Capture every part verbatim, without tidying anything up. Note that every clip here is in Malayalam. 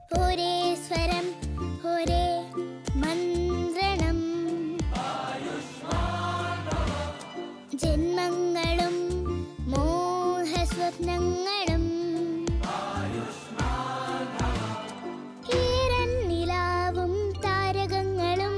ഒരേ സ്വരം ഒരേ മന്ത്രണം ജന്മങ്ങളും മോഹസ്വപ്നങ്ങളും ഈരൻ നിലാവും താരകങ്ങളും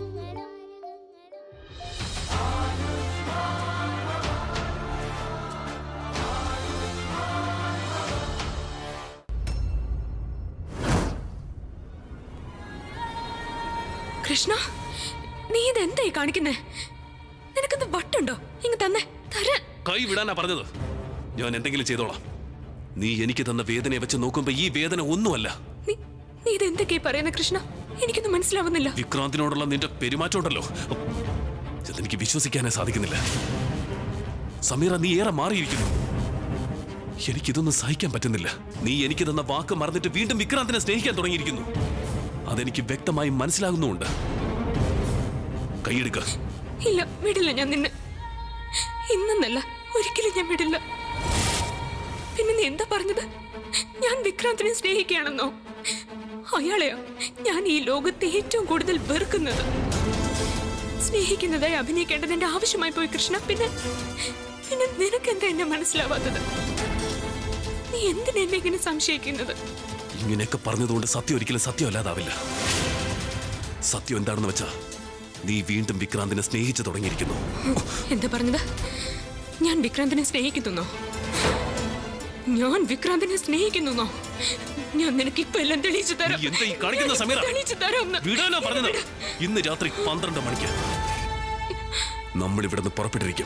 കൃഷ്ണ, നീ ഇതെന്തായി കാണിക്കുന്നേ? നിനക്കെന്ത് വട്ടുണ്ടോ? ഇങ്ങ് തന്നെ തരാൻ. കൈ വിടാനാ പറഞ്ഞത്. ഞാൻ എന്തെങ്കിലും ചെയ്തോളാം. നീ എനിക്ക് തന്ന വേദനയെ വെച്ച് നോക്കുമ്പോ ഈ വേദന ഒന്നുമല്ല. നീ ഇതെന്തൊക്കെയാ പറയുന്ന കൃഷ്ണ? എനിക്കൊന്നും മനസ്സിലാവുന്നില്ല. വിക്രാന്തിനോടുള്ള നിന്റെ പെരുമാറ്റം ഉണ്ടല്ലോ, അതെനിക്ക് വിശ്വസിക്കാനേ സാധിക്കുന്നില്ല. സമീറ, നീ ഏറെ മാറിയിരിക്കുന്നു. എനിക്കിതൊന്നും സഹിക്കാൻ പറ്റുന്നില്ല. നീ എനിക്ക് തന്ന വാക്ക് മറന്നിട്ട് വീണ്ടും വിക്രാന്തിനെ സ്നേഹിക്കാൻ തുടങ്ങിയിരിക്കുന്നു. അതെനിക്ക് വ്യക്തമായി മനസ്സിലാകുന്നുമുണ്ട്. കൈയെടുക്ക. ഇല്ല, വിടില്ല ഞാൻ നിന്നെ. ഇന്നല്ല, ഒരിക്കലും ഞാൻ വിടില്ല. പിന്നെ നീ എന്താ പറഞ്ഞത്? ഞാൻ വിക്രാന്തിനെ സ്നേഹിക്കുകയാണെന്നോ? അയാളെയോ ഞാൻ ഈ ലോകത്തെ ഏറ്റവും കൂടുതൽ വെറുക്കുന്നത്? സ്നേഹിക്കുന്നതായി അഭിനയിക്കേണ്ടതിന്റെ ആവശ്യമായി പോയി കൃഷ്ണ. പിന്നെ പിന്നെ നിനക്കെന്താ എന്നെ മനസ്സിലാവാത്തത്? നീ എന്തിനാ എന്നെ ഇങ്ങനെ സംശയിക്കുന്നത്? ഇങ്ങനെയൊക്കെ പറഞ്ഞതുകൊണ്ട് സത്യം ഒരിക്കലും സത്യമല്ലാതാവില്ല. സത്യം എന്താണെന്ന് വെച്ചാ നീ വീണ്ടും വിക്രാന്തിനെ സ്നേഹിച്ചു തുടങ്ങിയിരിക്കുന്നു. എന്താ പറഞ്ഞത്? ഞാൻ വിക്രാന്തിനെ സ്നേഹിക്കുന്നോ? ഞാൻ വിക്രാന്തിനെ സ്നേഹിക്കുന്നോ? ഞാൻ നിനക്ക് ഇപ്പൊ എല്ലാം തെളിയിച്ചു തരാം. എന്താ ഈ കാണിക്കുന്ന സമീറ? തെളിയിച്ചു തരാം. വിടാനോ പറഞ്ഞത്? ഇന്ന് രാത്രി പന്ത്രണ്ട് മണിക്ക് നമ്മൾ ഇവിടുന്ന് പുറപ്പെട്ടിരിക്കും.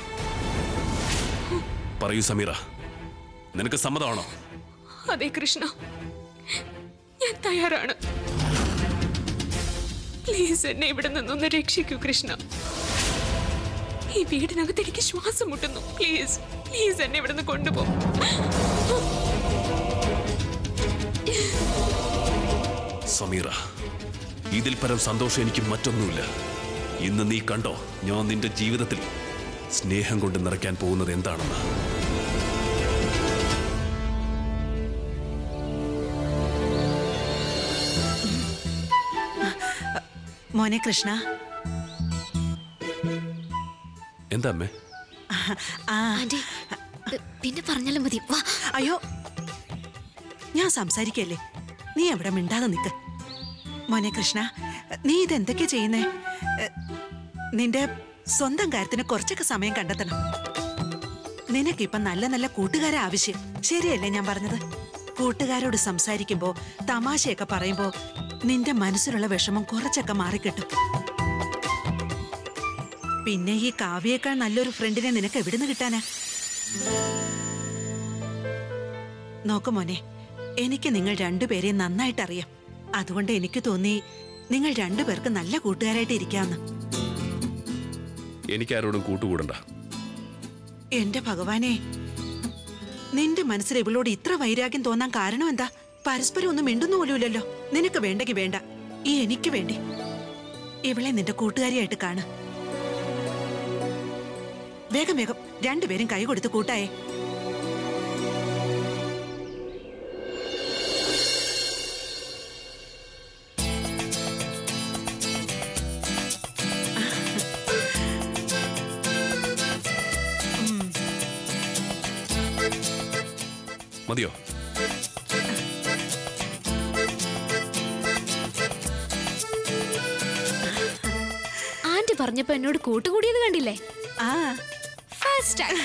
പറയൂ സമീറ, നിനക്ക് സമ്മതമാണോ? അതെ കൃഷ്ണ, ഞാൻ തയ്യാറാണ്. പ്ലീസ് എന്നെ ഇവിടെ നിന്നൊന്ന് രക്ഷിക്കൂ കൃഷ്ണ. ഈ വീടിനകത്ത് എനിക്ക് ശ്വാസം മുട്ടുന്നു. പ്ലീസ് പ്ലീസ് എന്നെ ഇവിടെ നിന്ന് കൊണ്ടുപോകും. സമീറ, ഇതിൽ പരം സന്തോഷം എനിക്ക് മറ്റൊന്നുമില്ല. ഇന്ന് നീ കണ്ടോ ഞാൻ നിന്റെ ജീവിതത്തിൽ സ്നേഹം കൊണ്ട് നിറയ്ക്കാൻ പോകുന്നത് എന്താണെന്ന്. മോനെ കൃഷ്ണ. എന്താ അമ്മേ? പിന്നെ പറഞ്ഞാലും മതി. അയ്യോ, ഞാൻ സംസാരിക്കല്ലേ, നീ എവിടെ മിണ്ടാതെ നിൽക്ക്. മോനെ കൃഷ്ണ, നീ ഇതെന്തൊക്കെയാ ചെയ്യുന്നേ? നിന്റെ സ്വന്തം കാര്യത്തിന് കുറച്ചൊക്കെ സമയം കണ്ടെത്തണം. നിനക്കിപ്പം നല്ല നല്ല കൂട്ടുകാരെ ആവശ്യം. ശരിയല്ലേ ഞാൻ പറഞ്ഞത്? കൂട്ടുകാരോട് സംസാരിക്കുമ്പോ തമാശയൊക്കെ പറയുമ്പോ നിന്റെ മനസ്സിലുള്ള വിഷമം കുറച്ചൊക്കെ മാറിക്കിട്ടും. പിന്നെ ഈ കാവ്യേക്കാൾ നല്ലൊരു ഫ്രണ്ടിനെ നിനക്ക് എവിടുന്ന് കിട്ടാനാ? നോക്കു മോനെ, എനിക്ക് നിങ്ങൾ രണ്ടുപേരെയും നന്നായിട്ടറിയാം. അതുകൊണ്ട് എനിക്ക് തോന്നി നിങ്ങൾ രണ്ടുപേർക്ക് നല്ല കൂട്ടുകാരായിട്ട് ഇരിക്കാമെന്ന്. എനിക്കാരോടും കൂട്ടുകൂടണ്ട. എന്റെ ഭഗവാനെ, നിന്റെ മനസ്സിൽ ഇവളോട് ഇത്ര വൈരാഗ്യം തോന്നാൻ കാരണം എന്താ? പരസ്പരം ഒന്നും മിണ്ടുന്നു പോലുമില്ലല്ലോ. നിനക്ക് വേണ്ടെങ്കിൽ വേണ്ട, ഈ എനിക്ക് വേണ്ടി ഇവളെ നിന്റെ കൂട്ടുകാരിയായിട്ട് കാണ്. വേഗം വേഗം രണ്ടുപേരും കൈ കൊടുത്ത് കൂട്ടായേ. മതിയോ? ആന്റി പറഞ്ഞപ്പോ എന്നോട് കൂട്ടുകൂടിയത് കണ്ടില്ലേ? ആ ഫസ്റ്റ് ടൈം.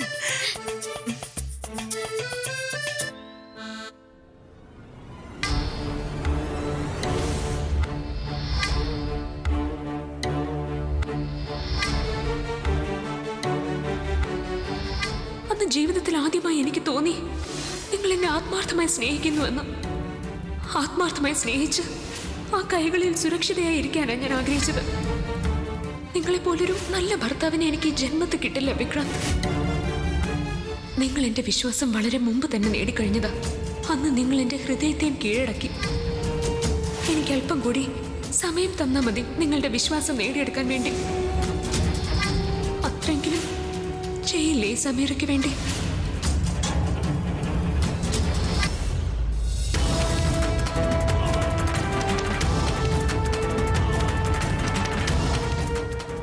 അന്ന് ജീവിതത്തിൽ ആദ്യമായി എനിക്ക് തോന്നി നിങ്ങൾ എന്നെ ആത്മാർത്ഥമായി സ്നേഹിക്കുന്നുവെന്ന്. ആത്മാർത്ഥമായി സ്നേഹിച്ച് ആ കൈകളിൽ സുരക്ഷിതയായി ഇരിക്കാനാണ് ഞാൻ ആഗ്രഹിച്ചത്. നിങ്ങളെപ്പോലൊരു നല്ല ഭർത്താവിനെ എനിക്ക് ജന്മത്തിൽ കിട്ടില്ല വിക്രാന്ത്. നിങ്ങൾ എന്റെ വിശ്വാസം വളരെ മുമ്പ് തന്നെ നേടിക്കഴിഞ്ഞതാ. അന്ന് നിങ്ങൾ എന്റെ ഹൃദയത്തെയും കീഴടക്കി. എനിക്ക് അല്പം കൂടി സമയം തന്നാൽ മതി നിങ്ങളുടെ വിശ്വാസം നേടിയെടുക്കാൻ വേണ്ടി. അത്രയെങ്കിലും ചെയ്യില്ലേ സമീറയ്ക്ക് വേണ്ടി?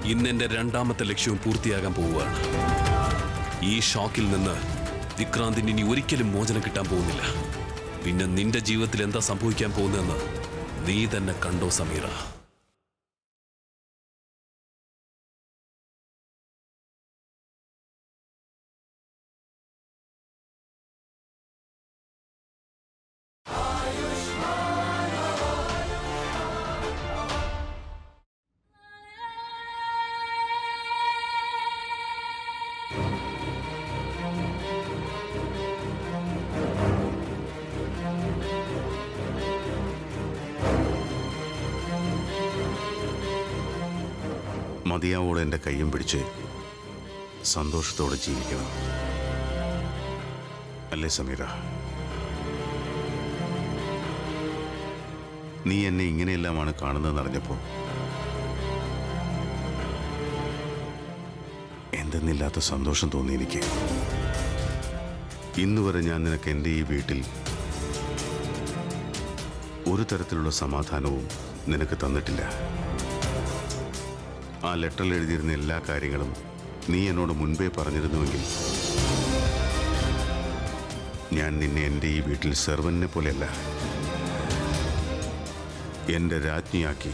ഇന്നെന്റെ രണ്ടാമത്തെ ലക്ഷ്യവും പൂർത്തിയാകാൻ പോവുകയാണ്. ഈ ഷോക്കിൽ നിന്ന് വിക്രാന്തിന് ഇനി ഒരിക്കലും മോചനം കിട്ടാൻ പോകുന്നില്ല. പിന്നെ നിന്റെ ജീവിതത്തിൽ എന്താ സംഭവിക്കാൻ പോകുന്നതെന്ന് നീ തന്നെ കണ്ടോ സമീറ. മതിയാവോടെ എൻ്റെ കയ്യും പിടിച്ച് സന്തോഷത്തോടെ ജീവിക്കണം, അല്ലേ സമീറ? നീ എന്നെ ഇങ്ങനെയെല്ലാമാണ് കാണുന്നതെന്ന് അറിഞ്ഞപ്പോൾ എന്തെന്നില്ലാത്ത സന്തോഷം തോന്നി എനിക്ക്. ഇന്നുവരെ ഞാൻ നിനക്ക് എൻ്റെ ഈ വീട്ടിൽ ഒരു തരത്തിലുള്ള സമാധാനവും നിനക്ക് തന്നിട്ടില്ല. ആ ലെറ്ററിൽ എഴുതിയിരുന്ന എല്ലാ കാര്യങ്ങളും നീ എന്നോട് മുൻപേ പറഞ്ഞിരുന്നുവെങ്കിൽ ഞാൻ നിന്നെ എൻ്റെ ഈ വീട്ടിൽ സെർവന്റിനെ പോലെയല്ല, എൻ്റെ രാജ്ഞിയാക്കി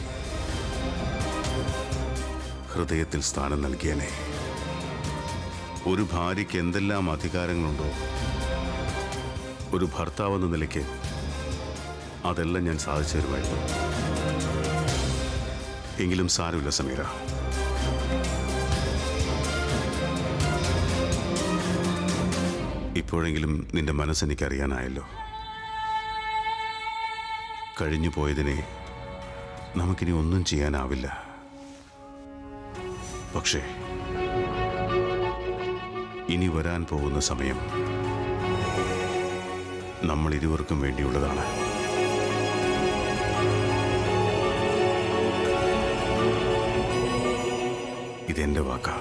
ഹൃദയത്തിൽ സ്ഥാനം നൽകിയനെ. ഒരു ഭാര്യയ്ക്ക് എന്തെല്ലാം അധികാരങ്ങളുണ്ടോ ഒരു ഭർത്താവെന്ന നിലയ്ക്ക് അതെല്ലാം ഞാൻ സാധിച്ചു തരുമായിരുന്നു. എങ്കിലും സാരമില്ല സമീറ, ഇപ്പോഴെങ്കിലും നിന്റെ മനസ്സെനിക്കറിയാനായല്ലോ. കഴിഞ്ഞു പോയതിനെ നമുക്കിനി ഒന്നും ചെയ്യാനാവില്ല. പക്ഷേ ഇനി വരാൻ പോകുന്ന സമയം നമ്മൾ ഇരുവർക്കും വേണ്ടിയുള്ളതാണ്. ഇതെന്റെ വാക്കാ.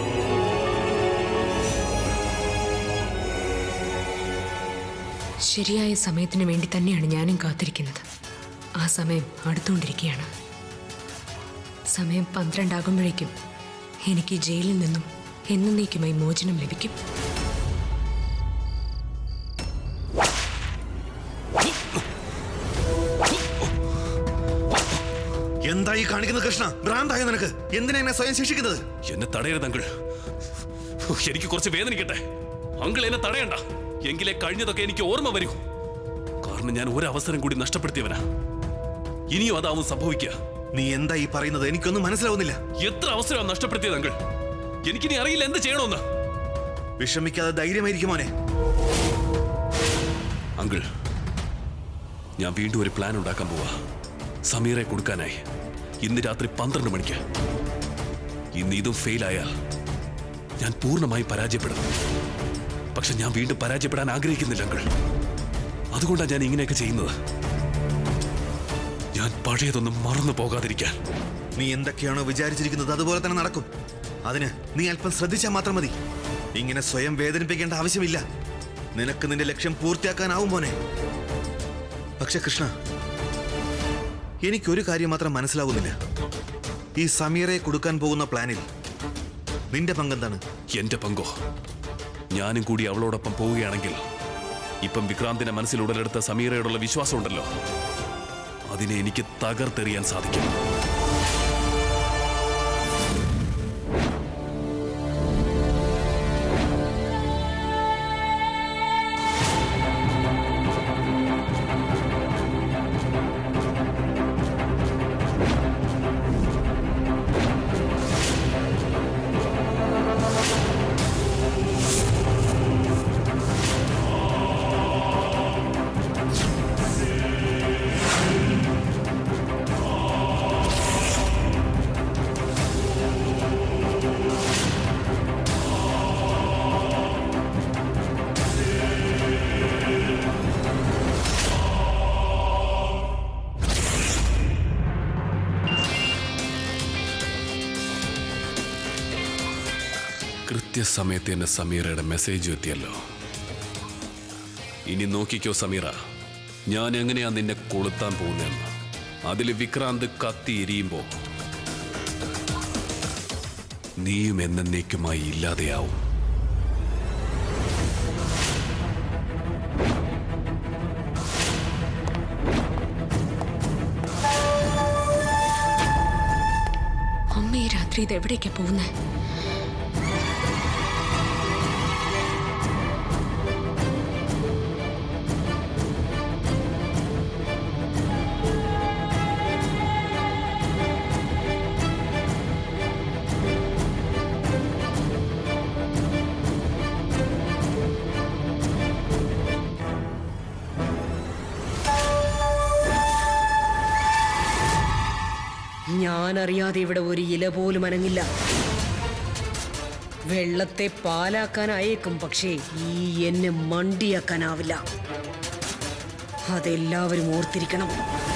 ശരിയായ സമയത്തിന് വേണ്ടി തന്നെയാണ് ഞാനും കാത്തിരിക്കുന്നത്. ആ സമയം അടുത്തുകൊണ്ടിരിക്കുകയാണ്. സമയം പന്ത്രണ്ടാകുമ്പോഴേക്കും എനിക്ക് ജയിലിൽ നിന്നും എന്നേക്കുമായി മോചനം ലഭിക്കും. എന്തായി കാണിക്കുന്നത് കൃഷ്ണ? ഭ്രാന്തായ നിനക്ക്? എന്തിനാ എന്നെ സ്വയം ശിക്ഷിക്കുന്നത്? എന്നെ തടയരുത് അങ്കിൾ. എനിക്ക് കുറച്ച് വേദനിക്കട്ടെ. അങ്കിൾ എന്നെ തടയണ്ട. എങ്കിലേ കഴിഞ്ഞതൊക്കെ എനിക്ക് ഓർമ്മ വരൂ. കാരണം ഞാൻ ഒരവസരം കൂടി നഷ്ടപ്പെടുത്തിയവനാ. ഇനിയും അതാവും സംഭവിക്കുക. നീ എന്താ ഈ പറയുന്നത്? എനിക്കൊന്നും മനസ്സിലാവുന്നില്ല. എത്ര അവസരമാണ് നഷ്ടപ്പെടുത്തിയത് അങ്കിൾ. എനിക്കിനി അറിയില്ല എന്ത് ചെയ്യണമെന്ന്. വിഷമിക്കാതെ ധൈര്യമായിരിക്കും മോനെ. അങ്കിൾ, ഞാൻ വീണ്ടും ഒരു പ്ലാൻ ഉണ്ടാക്കാൻ പോവാ. സമീറെ കൊടുക്കാനായി. ഇന്ന് രാത്രി പന്ത്രണ്ട് മണിക്ക്. ഇന്ന് ഇതും ഫെയിലായാൽ ഞാൻ പൂർണ്ണമായി പരാജയപ്പെടും. പക്ഷെ ഞാൻ വീണ്ടും പരാജയപ്പെടാൻ ആഗ്രഹിക്കുന്നില്ല അങ്കിൾ. അതുകൊണ്ടാണ് ഞാൻ ഇങ്ങനെയൊക്കെ ചെയ്യുന്നത്. ഞാൻ പഴയതൊന്നും മറന്നു പോകാതിരിക്കാൻ. നീ എന്തൊക്കെയാണോ വിചാരിച്ചിരിക്കുന്നത് അതുപോലെ തന്നെ നടക്കും. അതിന് നീ അല്പം ശ്രദ്ധിച്ചാൽ മാത്രം മതി. ഇങ്ങനെ സ്വയം വേദനിപ്പിക്കേണ്ട ആവശ്യമില്ല. നിനക്ക് നിന്റെ ലക്ഷ്യം പൂർത്തിയാക്കാനാവും മോനെ. പക്ഷെ കൃഷ്ണ, എനിക്കൊരു കാര്യം മാത്രം മനസ്സിലാവുന്നില്ല. ഈ സമീറയെ കൊടുക്കാൻ പോകുന്ന പ്ലാനിൽ നിന്റെ പങ്കെന്താണ്? എന്റെ പങ്കോ? ഞാനും കൂടി അവളോടൊപ്പം പോവുകയാണെങ്കിൽ ഇപ്പം വിക്രാന്തിന്റെ മനസ്സിൽ ഉടലെടുത്ത സമീറയോടുള്ള വിശ്വാസം ഉണ്ടല്ലോ, അതിനെ എനിക്ക് തകർത്തെറിയാൻ സാധിക്കും. കൃത്യസമയത്ത് എന്നെ സമീറയുടെ മെസ്സേജ് എത്തിയല്ലോ. ഇനി നോക്കിക്കോ സമീറ, ഞാൻ എങ്ങനെയാ നിന്നെ കൊളുത്താൻ പോകുന്നതെന്ന്. അതിൽ വിക്രാന്ത് കത്തി എരിയുമ്പോ നീയും എന്നേക്കുമായി ഇല്ലാതെയാവും. അമ്മ ഈ രാത്രി ഇത് എവിടേക്കാ പോകുന്നേ? ഞാനറിയാതെ ഇവിടെ ഒരു ഇല പോലും അനങ്ങില്ല. വെള്ളത്തെ പാലാക്കാനായേക്കും, പക്ഷേ ഈ എന്നെ മണ്ടിയാക്കാനാവില്ല. അതെല്ലാവരും ഓർത്തിരിക്കണം.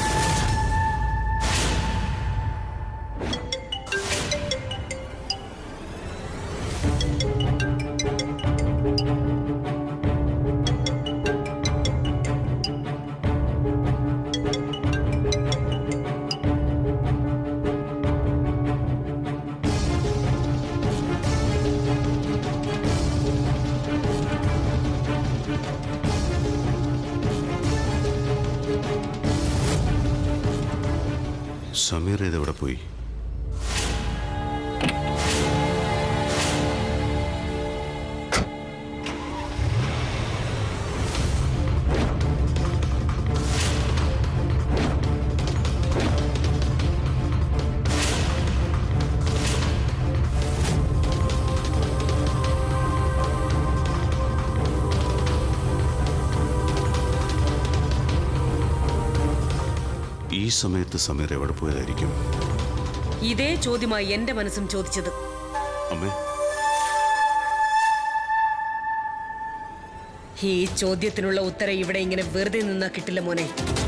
സമീർ ഇതെവിടെ പോയി? ഈ സമയത്ത് സമീർ എവിടെ പോയതായിരിക്കും? ഇതേ ചോദ്യമായി എന്റെ മനസ്സും ചോദിച്ചത്. അമ്മേ, ഈ ചോദ്യത്തിനുള്ള ഉത്തരം ഇവിടെ ഇങ്ങനെ വെറുതെ നിന്നാ കിട്ടില്ല മോനെ.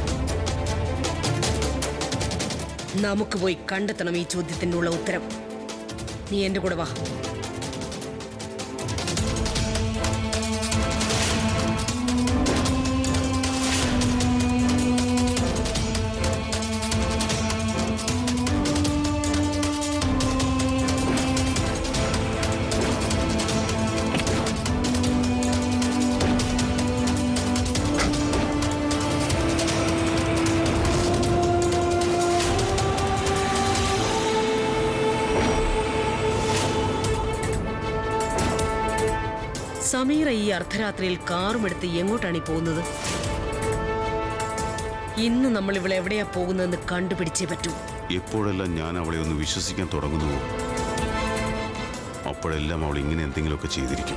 നമുക്ക് പോയി കണ്ടെത്തണം ഈ ചോദ്യത്തിനുള്ള ഉത്തരം. നീ എന്റെ കൂടെ വാ. സമീറ ഈ അർദ്ധരാത്രിയിൽ കാറുമെടുത്ത് എങ്ങോട്ടാണ് ഈ പോകുന്നത്? ഇന്ന് നമ്മൾ ഇവിടെ എവിടെയാ പോകുന്നതെന്ന് കണ്ടുപിടിച്ചേ പറ്റൂ. എപ്പോഴെല്ലാം ഞാൻ അവളെ ഒന്ന് വിശ്വസിക്കാൻ തുടങ്ങുന്നുവോ അപ്പോഴെല്ലാം അവൾ ഇങ്ങനെ എന്തെങ്കിലുമൊക്കെ ചെയ്തിരിക്കും.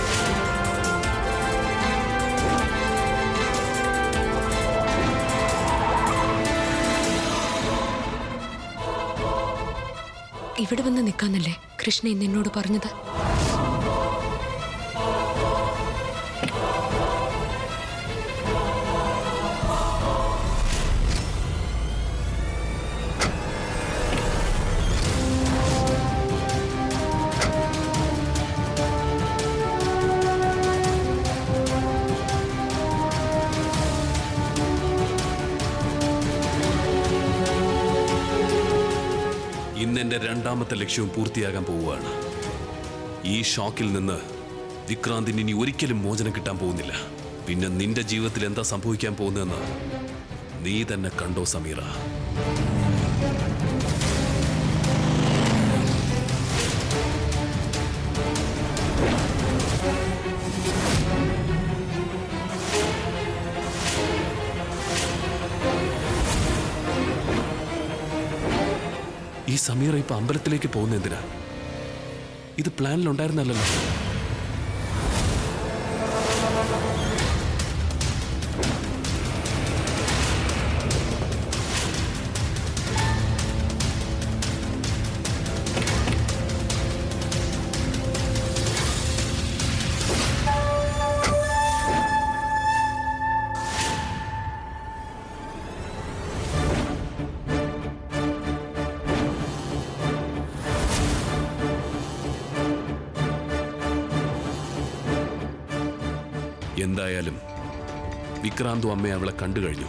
ഇവിടെ വന്ന് നിൽക്കാന്നല്ലേ കൃഷ്ണ ഇന്ന് എന്നോട് പറഞ്ഞത്? ഇന്നെന്റെ രണ്ടാമത്തെ ലക്ഷ്യവും പൂർത്തിയാകാൻ പോവുകയാണ്. ഈ ഷോക്കിൽ നിന്ന് വിക്രാന്തിന് ഇനി ഒരിക്കലും മോചനം കിട്ടാൻ പോകുന്നില്ല. പിന്നെ നിന്റെ ജീവിതത്തിൽ എന്താ സംഭവിക്കാൻ പോകുന്നതെന്ന് നീ തന്നെ കണ്ടോ സമീറ. ഈ സമീറ ഇപ്പൊ അമ്പലത്തിലേക്ക് പോകുന്ന എന്തിനാ? ഇത് പ്ലാനിലുണ്ടായിരുന്നല്ലോ. എന്തായാലും വിക്രാന്തു അമ്മയെ അവളെ കണ്ടു കഴിഞ്ഞു.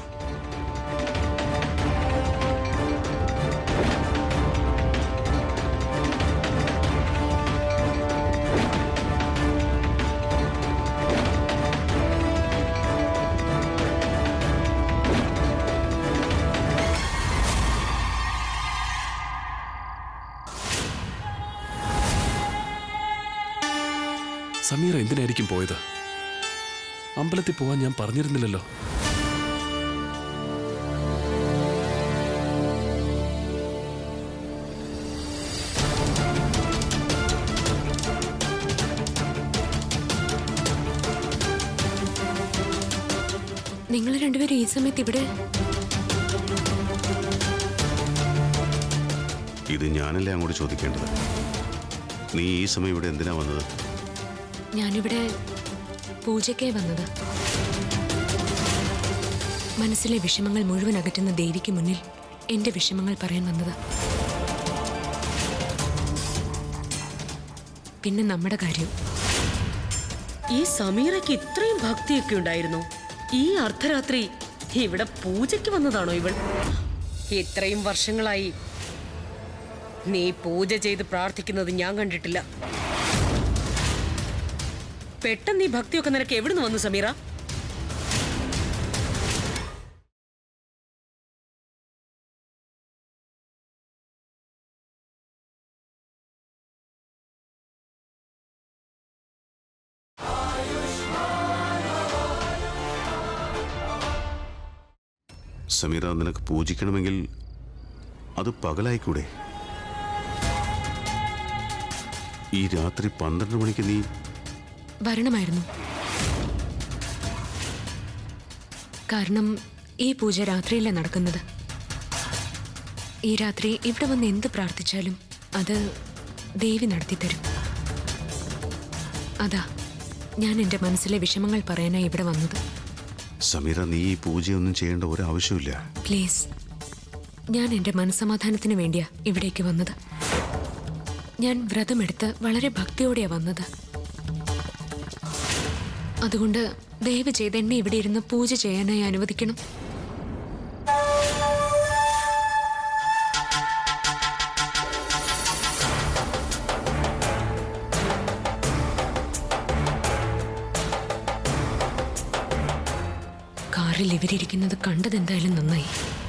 സമീറ എന്തിനായിരിക്കും പോയത്? അമ്പലത്തിൽ പോവാൻ ഞാൻ പറഞ്ഞിരുന്നില്ലല്ലോ. നിങ്ങൾ രണ്ടുപേരും ഈ സമയത്ത് ഇവിടെ? ഇത് ഞാനല്ലേ അങ്ങോട്ട് ചോദിക്കേണ്ടത്. നീ ഈ സമയം ഇവിടെ എന്തിനാ വന്നത്? ഞാനിവിടെ പൂജയ്ക്കായി വന്നത്. മനസ്സിലെ വിഷമങ്ങൾ മുഴുവൻ അകറ്റുന്ന ദേവിക്ക് മുന്നിൽ എന്റെ വിഷമങ്ങൾ പറയാൻ വന്നത്. പിന്നെ നമ്മുടെ കാര്യം. ഈ സമീറയ്ക്ക് ഇത്രയും ഭക്തിയൊക്കെ ഉണ്ടായിരുന്നു? ഈ അർദ്ധരാത്രി ഇവിടെ പൂജയ്ക്ക് വന്നതാണോ ഇവൾ? ഇത്രയും വർഷങ്ങളായി നീ പൂജ ചെയ്ത് പ്രാർത്ഥിക്കുന്നത് ഞാൻ കണ്ടിട്ടില്ല. പെട്ടെന്ന് ഈ ഭക്തിയൊക്കെ നിനക്ക് എവിടുന്ന് വന്നു സമീറ? സമീറ, നിനക്ക് പൂജിക്കണമെങ്കിൽ അത് പകലായിക്കൂടെ? ഈ രാത്രി പന്ത്രണ്ട് മണിക്ക് നീ വരണമായിരുന്നു. കാരണം ഈ പൂജ രാത്രിയിലെ നടക്കുന്നത്. ഈ രാത്രി ഇവിടെ വന്ന് എന്ത് പ്രാർത്ഥിച്ചാലും അത് ദേവി നടത്തിത്തരും. അതാ ഞാൻ എൻ്റെ മനസ്സിലെ വിഷമങ്ങൾ പറയാനായി ഇവിടെ വന്നത്. സമീറ, നീ ഈ പൂജയൊന്നും ചെയ്യേണ്ട ഒരാവശ്യമില്ല. പ്ലീസ്, ഞാൻ എൻ്റെ മനസ്സമാധാനത്തിന് വേണ്ടിയാ ഇവിടേക്ക് വന്നത്. ഞാൻ വ്രതമെടുത്ത് വളരെ ഭക്തിയോടെയാ വന്നത്. അതുകൊണ്ട് ദയവ് ചെയ്ത് എന്നെ ഇവിടെ ഇരുന്ന് പൂജ ചെയ്യാനായി അനുവദിക്കണം. കാറിൽ ഇവരിയ്ക്കുന്നത് കണ്ടതെന്തായാലും നന്നായി.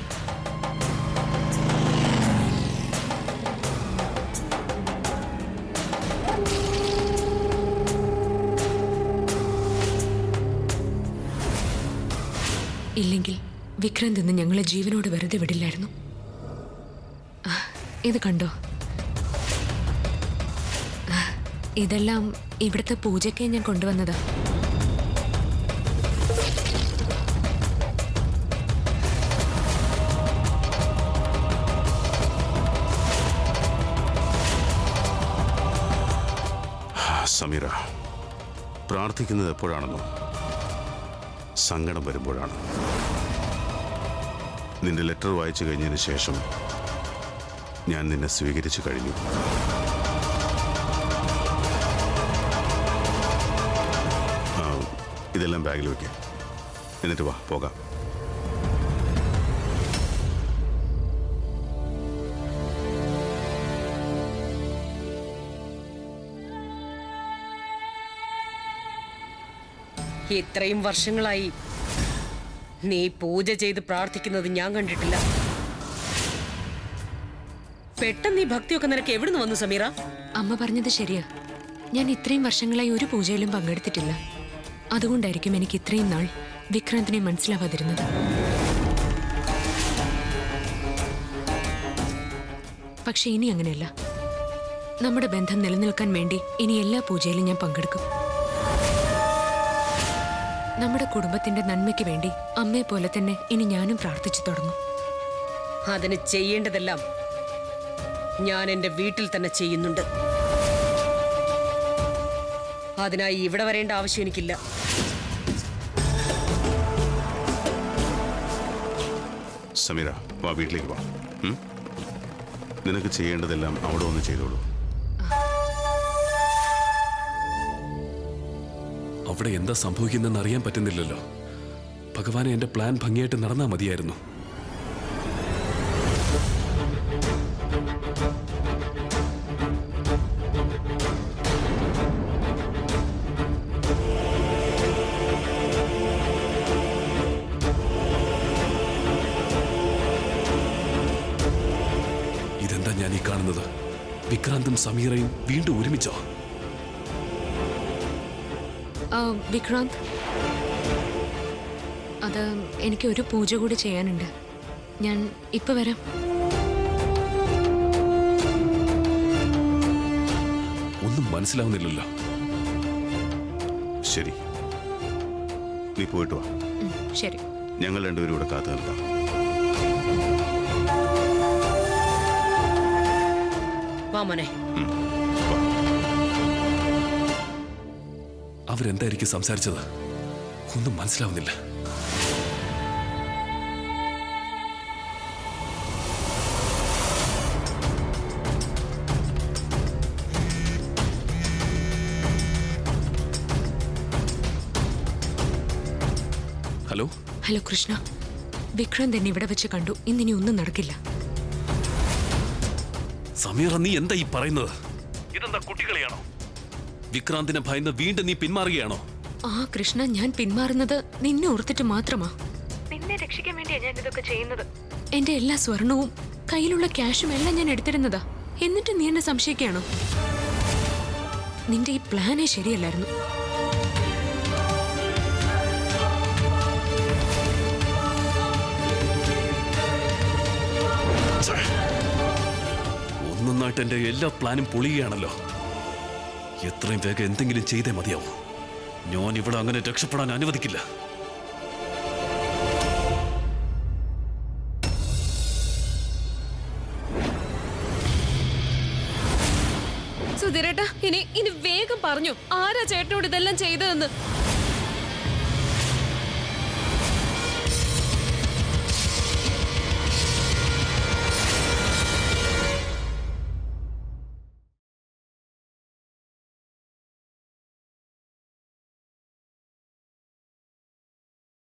ഇല്ലെങ്കിൽ വിക്രാന്ത് ഇന്ന് ഞങ്ങളെ ജീവനോട് വെറുതെ വിടില്ലായിരുന്നു. ഇത് കണ്ടോ? ഇതെല്ലാം ഇവിടുത്തെ പൂജയ്ക്ക് ഞാൻ കൊണ്ടുവന്നതാ. സമീറ, പ്രാർത്ഥിക്കുന്നത് എപ്പോഴാണെന്നോ? സങ്കടം വരുമ്പോഴാണ്. നിന്റെ ലെറ്റർ വായിച്ചു കഴിഞ്ഞതിന് ശേഷം ഞാൻ നിന്നെ സ്വീകരിച്ചു കഴിഞ്ഞു. ഇതെല്ലാം ബാഗിൽ വെക്കാം. എന്നിട്ട് വാ, പോകാം. ഇത്രയും വർഷങ്ങളായി നീ പൂജ ചെയ്ത് പ്രാർത്ഥിക്കുന്നത് ഞാൻ കണ്ടിട്ടില്ല. പെട്ടെന്ന് ഈ ഭക്തിയൊക്കെ നിനക്ക് എവിടുന്ന് വന്നു സമീറ? അമ്മ പറഞ്ഞത് ശരിയാ. ഞാൻ ഇത്രയും വർഷങ്ങളായി ഒരു പൂജയിലും പങ്കെടുത്തിട്ടില്ല. അതുകൊണ്ടായിരിക്കും എനിക്ക് ഇത്രയും നാൾ വിക്രാന്തിനെ മനസ്സിലാവാതിരുന്നത്. പക്ഷെ ഇനി അങ്ങനെയല്ല. നമ്മുടെ ബന്ധം നിലനിൽക്കാൻ വേണ്ടി ഇനി എല്ലാ പൂജയിലും ഞാൻ പങ്കെടുക്കും. നമ്മുടെ കുടുംബത്തിന്റെ നന്മയ്ക്ക് വേണ്ടി അമ്മയെ പോലെ തന്നെ ഇനി ഞാനും പ്രാർത്ഥിച്ചു തുടങ്ങും. അതിന് ചെയ്യേണ്ടതെല്ലാം ഞാൻ എന്റെ വീട്ടിൽ തന്നെ ചെയ്യുന്നുണ്ട്. അതിനായി ഇവിടെ വരേണ്ട ആവശ്യം എനിക്കില്ല. സമീറ, വാ, വീട്ടിലേക്ക് വാ. നിനക്ക് ചെയ്യേണ്ടതെല്ലാം അവിടെ ഒന്ന് ചെയ്തോളൂ. അവിടെ എന്താ സംഭവിക്കുന്നതെന്ന് അറിയാൻ പറ്റുന്നില്ലല്ലോ. ഭഗവാനെ, എന്റെ പ്ലാൻ ഭംഗിയായിട്ട് നടന്നാൽ മതിയായിരുന്നു. ഇതെന്താ ഞാൻ ഈ കാണുന്നത്? വിക്രാന്തും സമീറയും വീണ്ടും ഒരുമിച്ചോ? വിക്രാന്ത്, അത് എനിക്ക് ഒരു പൂജ കൂടി ചെയ്യാനുണ്ട്. ഞാൻ ഇപ്പൊ വരാം. ഒന്നും മനസ്സിലാവുന്നില്ലല്ലോ. ശരി, നീ പോയിട്ട് വാ. ശരി. ഞങ്ങൾ രണ്ടുപേരും ഇവിടെ കാത്തു നിൽക്കാം. വാ മോനെ. അവരെന്തായിരിക്കും സംസാരിച്ചത്? ഒന്നും മനസ്സിലാവുന്നില്ല. ഹലോ ഹലോ കൃഷ്ണ, വിക്രാന്ത് എന്നെ ഇവിടെ വെച്ച് കണ്ടു. ഇന്നിനി ഒന്നും നടക്കില്ല. സമീറ, നീ എന്താ ഈ പറയുന്നത്? ഇതെന്താ കുട്ടികളെയാണോ? വിക്രാന്തിനെ ഭയന്ന് വീണ്ടും നീ പിന്മാറുകയാണോ? ആ കൃഷ്ണ, ഞാൻ പിന്മാറുന്നത് നിന്നെ ഓർത്തിട്ട് മാത്രമാ. നിന്നെ രക്ഷിക്കാൻ വേണ്ടിയാ ഞാൻ ഇതൊക്കെ ചെയ്യുന്നത്. എന്റെ എല്ലാ സ്വർണവും കയ്യിലുള്ള ക്യാഷും എല്ലാം ഞാൻ എടുത്തിരുന്നതാ. എന്നിട്ട് നീ എന്നെ സംശയിക്കുകയാണോ? നിന്റെ ഈ പ്ലാനേ ശരിയല്ലായിരുന്നു. ഒന്നൊന്നായിട്ട് എന്റെ എല്ലാ പ്ലാനും പൊളിയുകയാണല്ലോ. എത്രയും വേഗം എന്തെങ്കിലും ചെയ്തേ മതിയാവും. ഞാൻ ഇവിടെ അങ്ങനെ രക്ഷപ്പെടാൻ അനുവദിക്കില്ല. സുധീരേട്ടാ, ഇനി ഇനി വേഗം പറഞ്ഞു, ആരാ ചേട്ടനോട് ഇതെല്ലാം ചെയ്തതെന്ന്.